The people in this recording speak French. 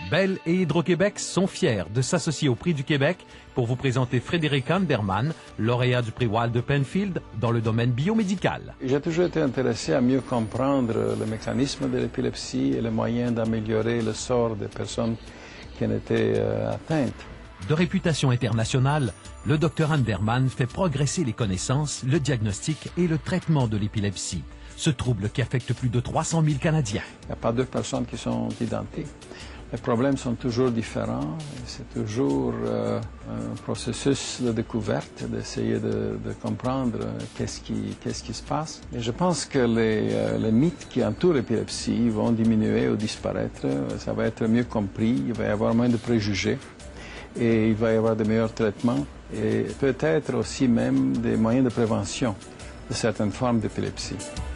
Bell et Hydro-Québec sont fiers de s'associer au Prix du Québec pour vous présenter Frédéric Anderman, lauréat du prix Wilder Penfield dans le domaine biomédical. J'ai toujours été intéressé à mieux comprendre le mécanisme de l'épilepsie et les moyens d'améliorer le sort des personnes qui en étaient atteintes. De réputation internationale, le Dr Anderman fait progresser les connaissances, le diagnostic et le traitement de l'épilepsie, ce trouble qui affecte plus de 300 000 Canadiens. Il n'y a pas deux personnes qui sont identiques. Les problèmes sont toujours différents. C'est toujours un processus de découverte, d'essayer de comprendre qu'est-ce qui se passe. Et je pense que les mythes qui entourent l'épilepsie vont diminuer ou disparaître. Ça va être mieux compris, il va y avoir moins de préjugés et il va y avoir de meilleurs traitements et peut-être aussi même des moyens de prévention de certaines formes d'épilepsie.